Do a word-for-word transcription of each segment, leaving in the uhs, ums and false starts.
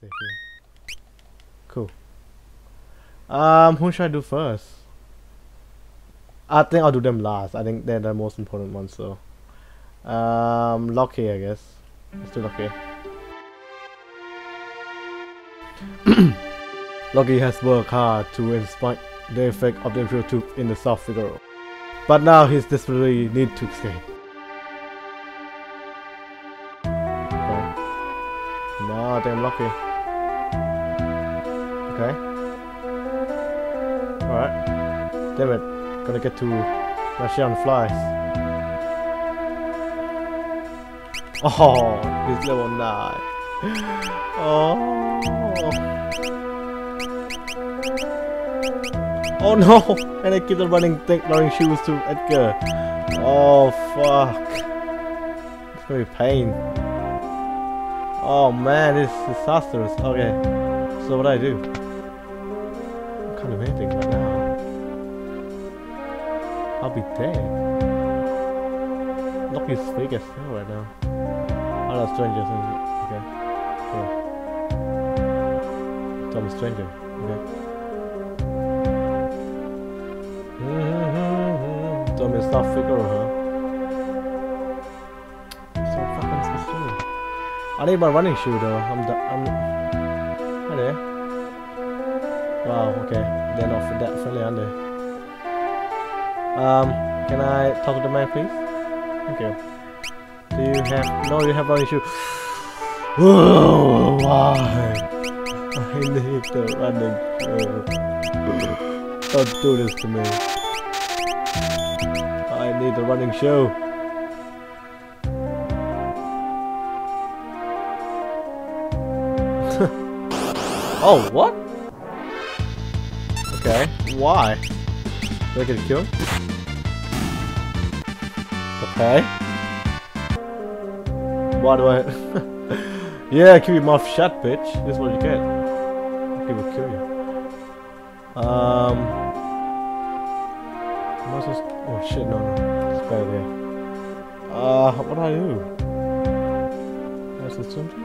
save here. Cool. Um, who should I do first? I think I'll do them last. I think they're the most important ones, so. Um, Loki, I guess. Let's do Loki. Loki has worked hard to inspire the effect of the Imperial Tooth in the South Figaro, but now he's desperately need to escape. Okay. No, damn Loki. Okay. Alright. Damn it. Gonna get to Martian flies. Oh, he's level nine. Oh. Oh no! And I keep on running, throwing shoes to Edgar. Oh fuck! It's gonna be pain. Oh man, it's disastrous. Okay, so what do I do? I can't do anything right now. I'll be dead. Loki's fake as hell right now. Oh, that's stranger. Okay, cool. Tom Stranger. Okay. Tom is not Figaro, huh? So fucking supposed to do? I need my running shoe though. I'm the I'm. Hi there. Wow. Okay. They're not that friendly, are they? Um. Can I talk to the man, please? Thank you. Do you have? No, you have running shoe. Oh, why? I need the running shoe. Don't do this to me. I need the running shoe. Oh, what? Okay, why? Do I get killed? Okay. Why do I? Yeah, keep your mouth shut, bitch. This is what you get. People will kill you. Um. Am I supposed to... Oh shit! No, no. It's better there. Uh, what do I do? There's the something.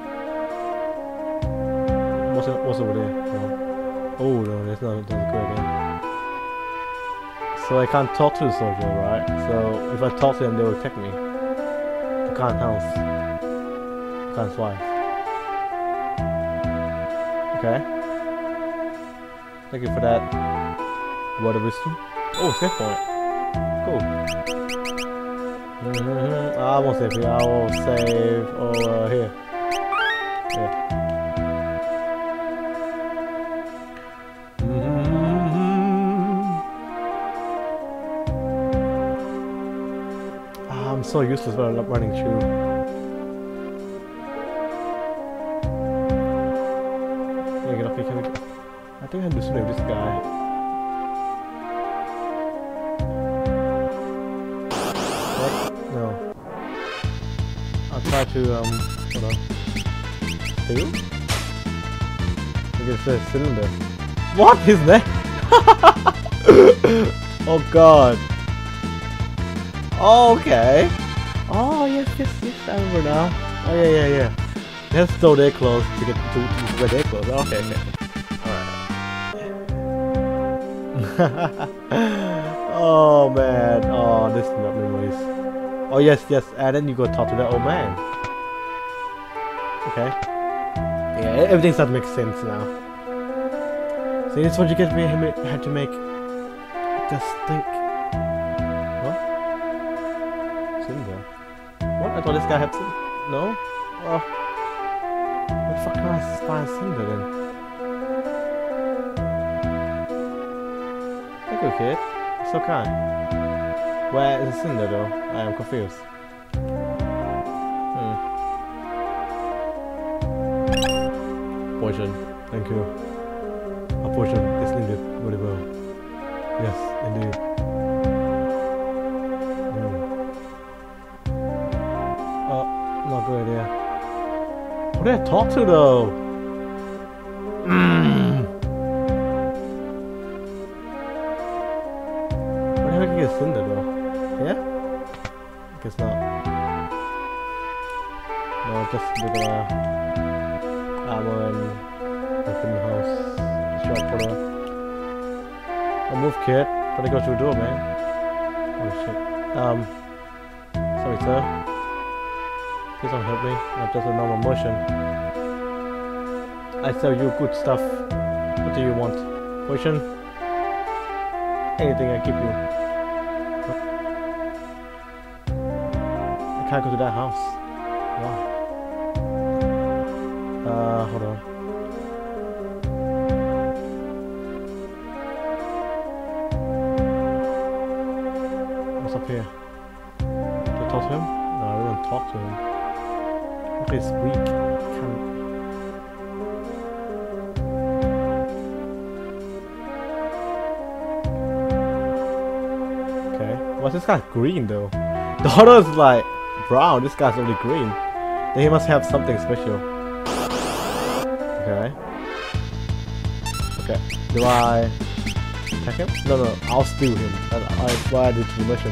What's it, what's over there? No. Oh no, there's no, there's good again. So I can't talk to the soldier, right? So if I talk to them, they will attack me. I can't house. I can't fly. Okay. Thank you for that. Word of wisdom. Oh, save point. Cool. Mm-hmm. I won't save here. I will save over here. Yeah. I'm so useless when I'm not running shoe. Yeah, get off, can we go? I think I can do something with this guy. What? No. I'll try to, um, hold on. Steal? I guess it's a cylinder. What? His neck? Oh god. Oh, okay. Oh yes, yes, yes. I remember now. Oh yeah, yeah, yeah. Let's throw their clothes to get to, to wear their clothes. Okay, okay. Alright. Oh man. Oh, this is not memories. Oh yes, yes. And then you go talk to that old man. Okay. Yeah, everything starts to make sense now. See, this is what you get me had to make. Just think. What? I thought this guy had some. No? Oh. What the fuck can I find Cinder then? Thank you, kid. You're so kind. Where is Cinder though? I am confused. Hmm. Poison. Thank you. A potion is needed very well. Yes, indeed. Not a good idea. Who did I talk to though? Mm. Where the heck did I get Cinder though? Yeah? I guess not. No, just with the armor and Move, kid. Gotta go through the door, man. Oh shit. Um. Sorry, sir. Please don't hurt me. I'm just a normal motion. I sell you good stuff. What do you want? Potion? Anything I give you. I can't go to that house. Wow. Uh, hold on. What's up here? Do I talk to him? No, I don't talk to him. Okay, it's weak. Can okay. What's this guy green though? The other is like brown. This guy's only green. Then he must have something special. Okay. Okay. Do I attack him? No, no. I'll steal him. That's why I did the mission.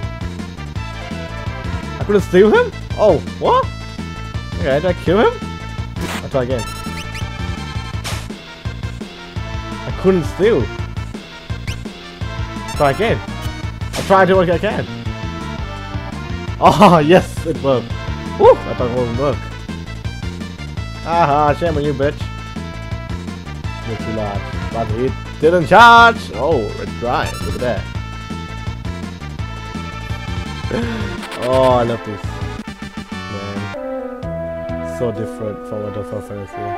I couldn't steal him? Oh, what? Okay, did I kill him? I'll try again. I couldn't steal. Try again. I'll try to do what I can. Oh, yes, it worked. Woo! I thought it wouldn't work. Haha, shame on you, bitch. You're too large. But it didn't charge! Oh, it's dry. Look at that. Oh, I love this. Man. So different from what the Final Fantasy.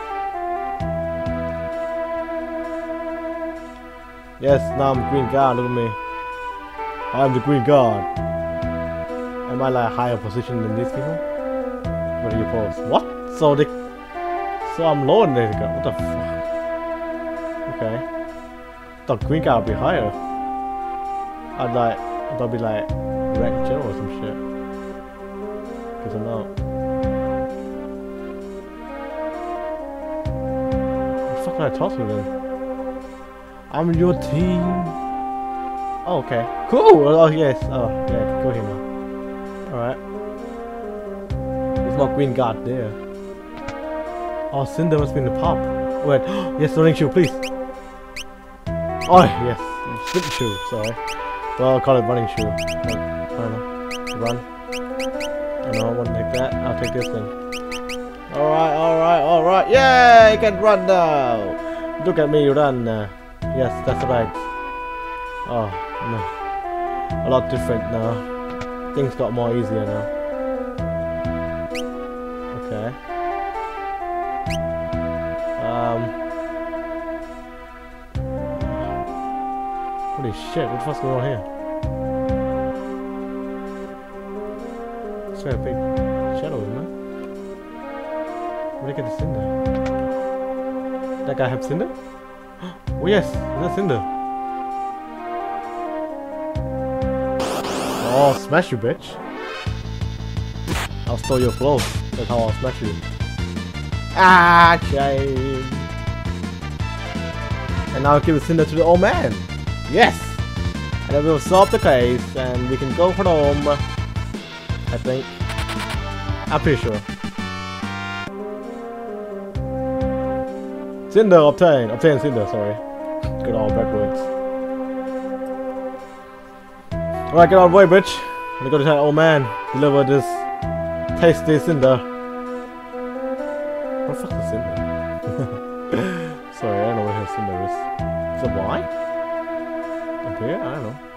Yes, now I'm Green Guard, look at me. I'm the Green Guard. Am I like higher position than these people? What do you pose? What? So they... So I'm lower than this guy. What the fuck? Okay. Thought Green Guard would be higher. I'd like... I thought I'd be like... Rank General or some shit. Cause I'm not. What the fuck can I talk to them? I'm your team. Oh, okay. Cool! Oh, yes. Oh, yeah, go here now. Alright. There's no Green Guard there. Oh, Cinder must be in the pub. Wait. Yes, running shoe, please. Oh, yes. Sprinting shoe, sorry. Well, I'll call it running shoe. Like, I don't know. Run. I don't know, I want to take that. I'll take this then. Alright, alright, alright. Yeah, I can run now. Look at me run. Uh, yes, that's right. Oh, no. A lot different now. Things got more easier now. Okay. Um. Holy shit, what the fuck's going on here? It's got a big shadow, isn't it? Where did I get the Cinder? That guy have Cinder? Oh yes, is that Cinder? Oh, smash you, bitch. I'll steal your clothes. That's how I'll smash you. Ah, shame. And now I'll give the Cinder to the old man. Yes! And then we'll solve the case and we can go home. I think. I'm pretty sure. Cinder obtain. Obtain Cinder, sorry. Get all backwards. Alright, get out of the way, bitch. I'm gonna go to that old man. Deliver this tasty Cinder. What the fuck is Cinder? Sorry, I don't know what her Cinder is. Is it Y? Up here? I don't know.